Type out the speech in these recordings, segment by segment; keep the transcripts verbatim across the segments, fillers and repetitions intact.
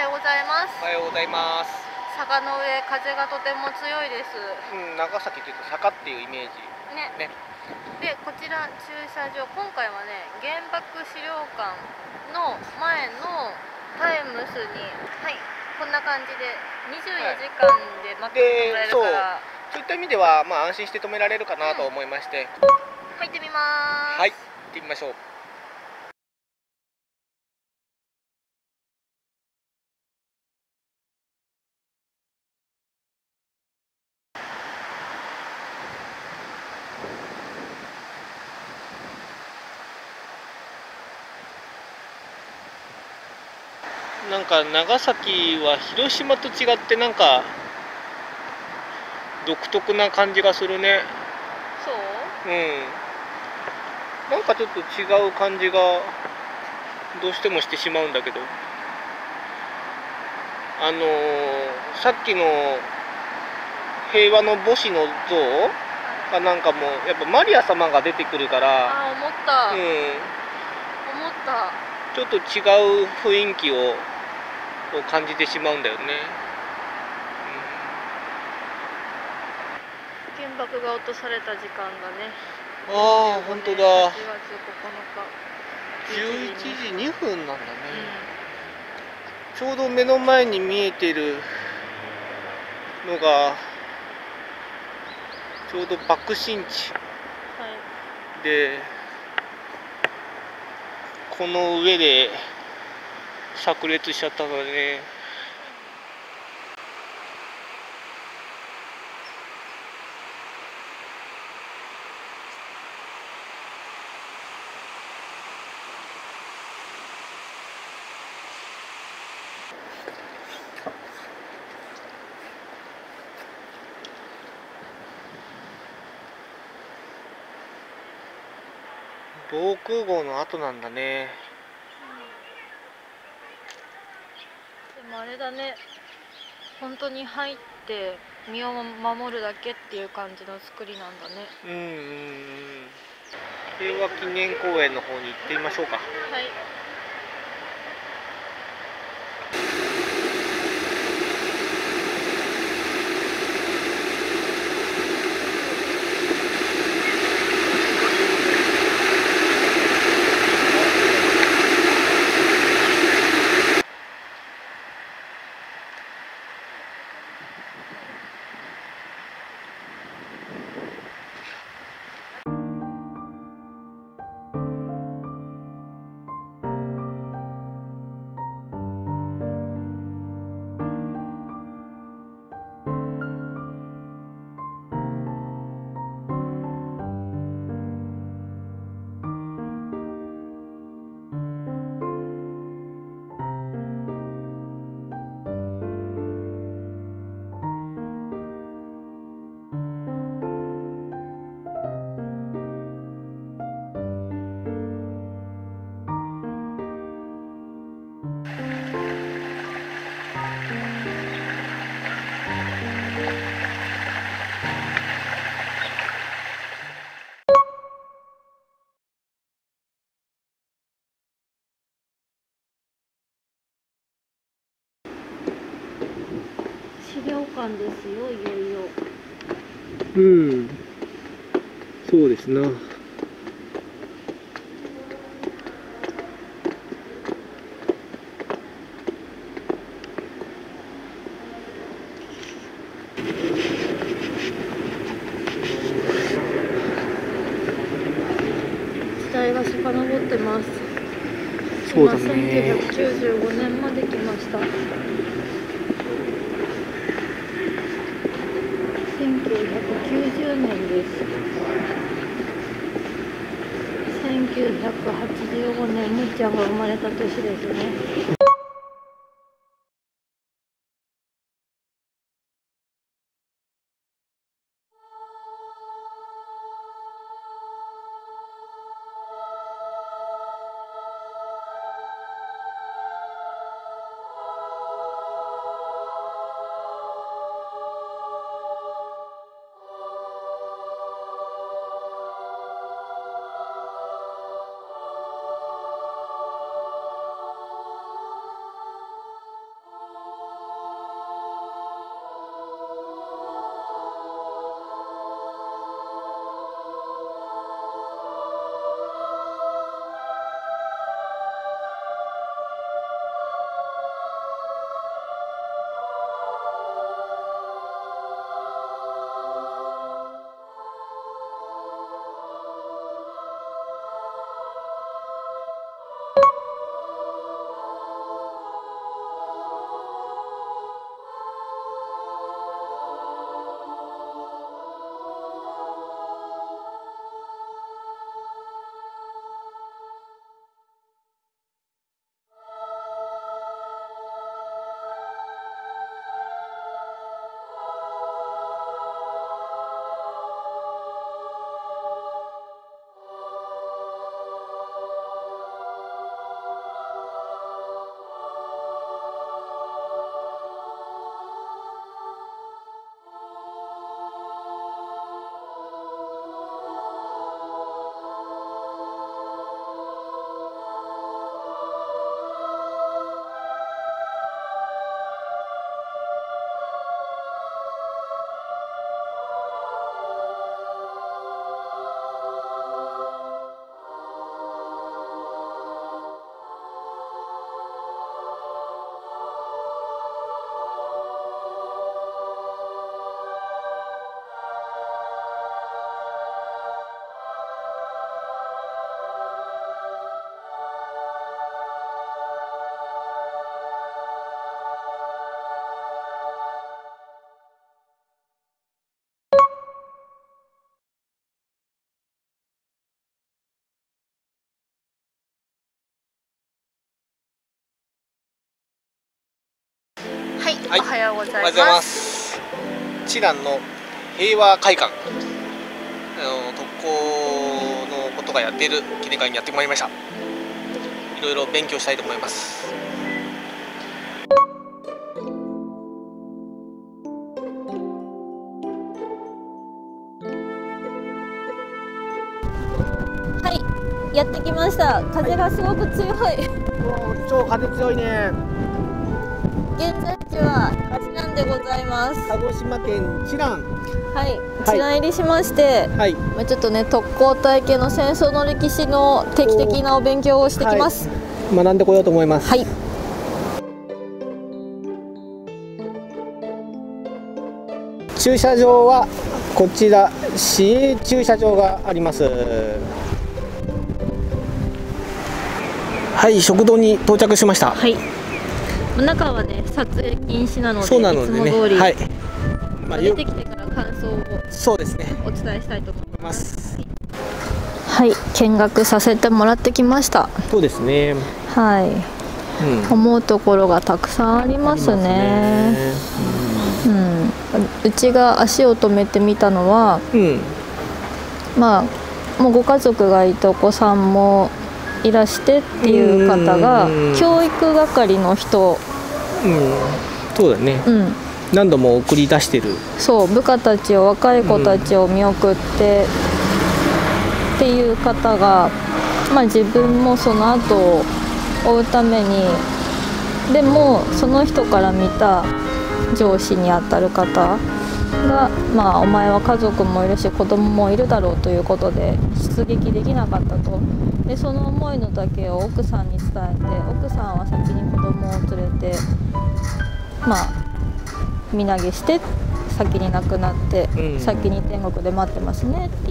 ようございます。 おはようございます。 坂の上、風がとても強いです。 うん、長崎というと坂っていうイメージ。 ね。ね。で、こちら駐車場、今回はね、原爆資料館の前のタイムスに、はい、こんな感じでにじゅうよじかんで待ってもらえるから、はい、 そう、そういった意味では、まあ安心して止められるかなと思いまして。 うん、入ってみます。 はい、行ってみましょう。なんか長崎は広島と違ってなんか独特な感じがするね。 そう？ うん。なんかちょっと違う感じがどうしてもしてしまうんだけど、あのー、さっきの平和の母子の像がなんかもうやっぱマリア様が出てくるから、 あ、思った。 うん、 思った。 ちょっと違う雰囲気をを感じてしまうんだよね、 うん、原爆が落とされた時間がね、 ああ本当だ、 はちがつここのかじゅういちじにふんなんだね、うん、ちょうど目の前に見えてるのがちょうど爆心地、はい、でこの上で炸裂しちゃったのでね、防空壕の跡なんだね、 うん、でもあれだね、本当に入って身を守るだけっていう感じの作りなんだね。 うんうんうん。平和記念公園の方に行ってみましょうか。はい。 資料館ですよ、いよいよ。 うん、そうですな。 時代が遡ってます。 そうだね。 今せんきゅうひゃくきゅうじゅうごねんまで来ました。せんきゅうひゃくきゅうじゅうねんです。せんきゅうひゃくはちじゅうごねん、むっちゃんが生まれた年ですね。 はい、 はいおはようございおはようございま。 ますす。知覧の平和会館、あの特攻のことがやっている記念会にやってまいりました。いろいろ勉強したいと思います。 はい、やってきました。風がすごく強い。 超風強いね。 現在地は知覧でございます。 鹿児島県知覧。 はい、知覧入りしまして、 はい。 まあちょっとね特攻隊系の戦争の歴史の定期的なお勉強をしてきます。 学んでこようと思います。 はい。 駐車場はこちら市営駐車場があります。はい、食堂に到着しました。 はい。中はね撮影禁止なので、 そうなのでね、 いつも通り、 はい。まあ、 出てきてから感想をそうですね。 お伝えしたいと思いま。 ますす。 はい、見学させてもらってきました。 そうですね。 はい。 うん。 思うところがたくさんありますね。うん、うちが足を止めてみたのは、 うん。うん。 まあもうご家族がいてお子さんもいらしてっていう方がうん教育係の人、 うん。そうだね。 うん、 何度も送り出してる。 そう部下たちを若い子たちを見送ってっていう方が、まあ自分もその後を追うために、でもその人から見た上司にあたる方が、まあ、お前は家族もいるし子供もいるだろうということで出撃できなかったと。でその思いのだけを奥さんに伝えて、奥さんは先に子供を連れてまあ身投げして先に亡くなって、 うん、 先に天国で待ってますねっていう、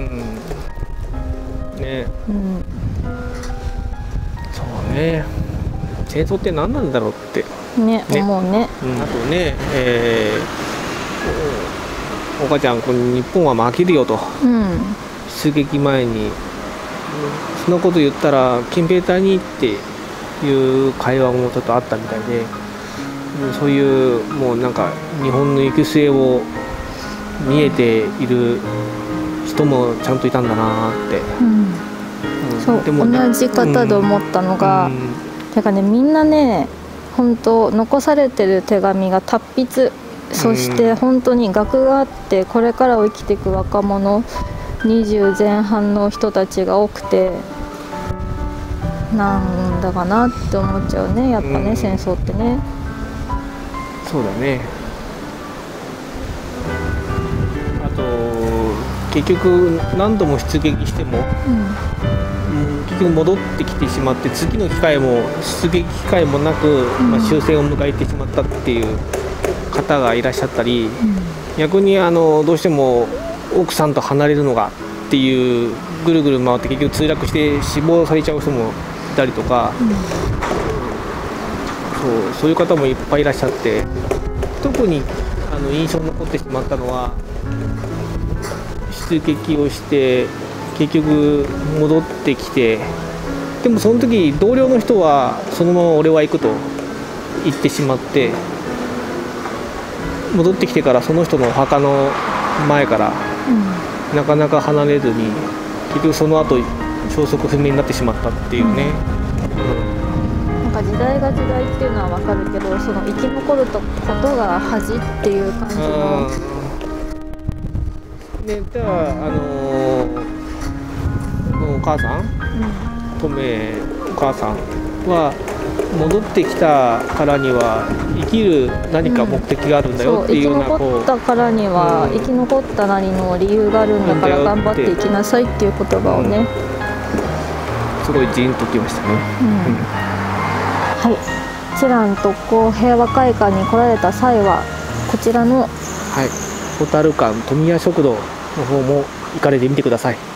うん、ね、 うん、 そうね。戦争って何なんだろうってね、 ね思うね。 うん、あとね、えー、おお母ちゃん、この日本は負けるよと、 うん、 出撃前に、うん、そのこと言ったら近平隊にっていう会話もちょっとあったみたいで、うん、そういうもうなんか日本の行く末を見えている人もちゃんといたんだなって、 うんうん、 そうでもね、 同じ方で思ったのが、 うん、 てかねみんなね本当残されてる手紙が達筆、そして本当に学があってこれからを生きていく若者にじゅう前半の人たちが多くて、なんだかなって思っちゃうねやっぱね、 うん、 戦争ってね。 そうだね。あと結局何度も出撃しても、 うんうん、結局戻ってきてしまって、次の機会も出撃機会もなく、 うんまあ、終戦を迎えてしまったっていう方がいらっしゃったり、 うん逆にあのどうしても奥さんと離れるのがっていうぐるぐる回って結局墜落して死亡されちゃう人もいたりとか、 うんそう、そういう方もいっぱいいらっしゃって、特にあの印象に残ってしまったのは、出撃をして結局戻ってきて、でもその時同僚の人はそのまま俺は行くと言ってしまって、戻ってきてからその人のお墓の前からうんなかなか離れずに、結局その後消息不明になってしまったっていうね、 なんか時代が時代っていうのはわかるけど、その生き残ることが恥っていう感じの、 うん、でじゃあ、あのー、お母さん、トメお母さんは戻ってきたからには生きる何か目的があるんだよっていうような、 そう生き残ったからには、 うん、 生き残ったなりの理由があるんだから頑張っていきなさいっていう言葉をね、 うん、すごいジーンときましたね、 うんうん、 はい、知覧特攻平和会館に来られた際はこちらのはい、ホタル館富谷食堂の方も行かれてみてください。